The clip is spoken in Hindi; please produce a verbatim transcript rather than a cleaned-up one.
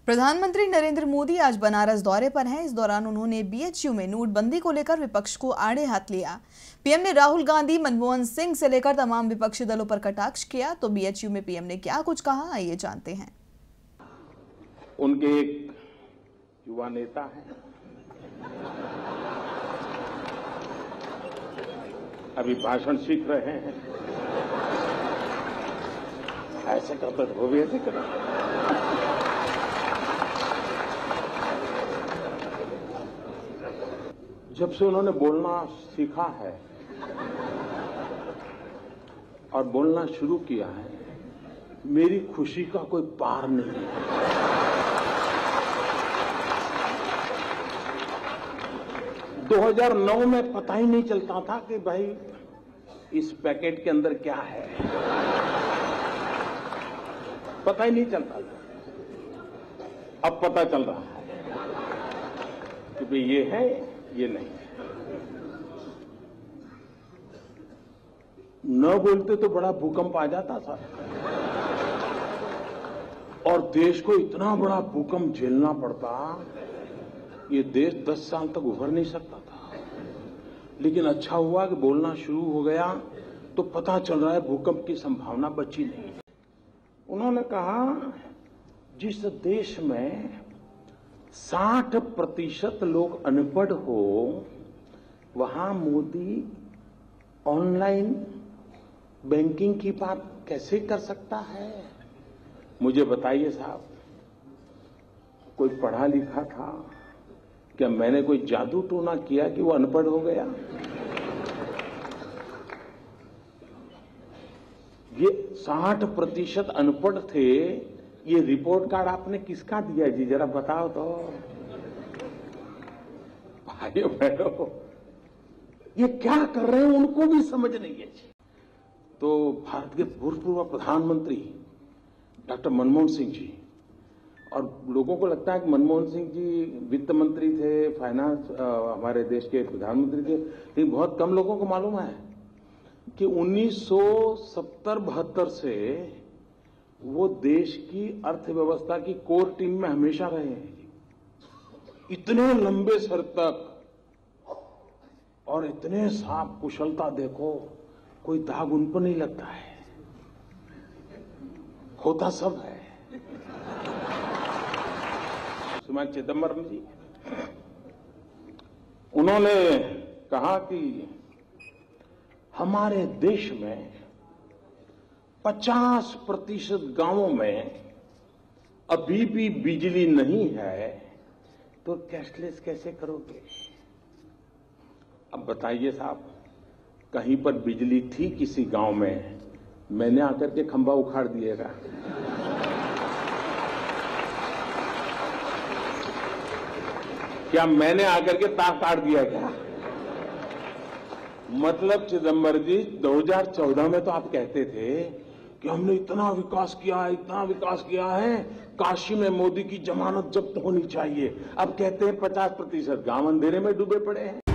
प्रधानमंत्री नरेंद्र मोदी आज बनारस दौरे पर हैं। इस दौरान उन्होंने बीएचयू में नोटबंदी को लेकर विपक्ष को आड़े हाथ लिया। पीएम ने राहुल गांधी, मनमोहन सिंह से लेकर तमाम विपक्षी दलों पर कटाक्ष किया। तो बीएचयू में पीएम ने क्या कुछ कहा, आइए जानते हैं। उनके एक युवा नेता हैं, अभी भाषण सीख रहे हैं। ऐसे करते वो भी ऐसे करें। जब से उन्होंने बोलना सीखा है और बोलना शुरू किया है, मेरी खुशी का कोई पार नहीं है। दो हज़ार नौ में पता ही नहीं चलता था कि भाई इस पैकेट के अंदर क्या है, पता ही नहीं चलता था। अब पता चल रहा है कि भाई ये है, ये नहीं है। न बोलते तो बड़ा भूकंप आ जाता था और देश को इतना बड़ा भूकंप झेलना पड़ता, ये देश दस साल तक उभर नहीं सकता था। लेकिन अच्छा हुआ कि बोलना शुरू हो गया तो पता चल रहा है भूकंप की संभावना बची नहीं। उन्होंने कहा, जिस देश में साठ प्रतिशत लोग अनपढ़ हो, वहां मोदी ऑनलाइन बैंकिंग की बात कैसे कर सकता है? मुझे बताइए साहब, कोई पढ़ा लिखा था क्या? मैंने कोई जादू टोना किया कि वो अनपढ़ हो गया? ये साठ प्रतिशत अनपढ़ थे। ये रिपोर्ट कार्ड आपने किसका दिया जी, जरा बताओ तो। भाइयों बहनों, ये क्या कर रहे हैं उनको भी समझ नहीं है जी। तो भारत के भूतपूर्व प्रधानमंत्री डॉक्टर मनमोहन सिंह जी, और लोगों को लगता है कि मनमोहन सिंह जी वित्त मंत्री थे, फाइनेंस हमारे देश के प्रधानमंत्री थे, लेकिन बहुत कम लोगों को मालूम है कि उन्नीस सौ सत्तर बहत्तर से वो देश की अर्थव्यवस्था की कोर टीम में हमेशा रहे हैं। इतने लंबे सर तक और इतने साफ कुशलता, देखो कोई दाग उन पर नहीं लगता है, होता सब है। श्रीमान चिदंबरम जी, उन्होंने कहा कि हमारे देश में पचास प्रतिशत गांवों में अभी भी बिजली नहीं है, तो कैशलेस कैसे करोगे? अब बताइए साहब, कहीं पर बिजली थी किसी गांव में, मैंने आकर के खंभा उखाड़ दिएगा। क्या मैंने आकर के तार काट दिया क्या? मतलब चिदंबरम जी, दो हज़ार चौदह में तो आप कहते थे कि हमने इतना विकास किया है, इतना विकास किया है, काशी में मोदी की जमानत जब्त होनी चाहिए। अब कहते हैं पचास प्रतिशत गांव अंधेरे में डूबे पड़े हैं।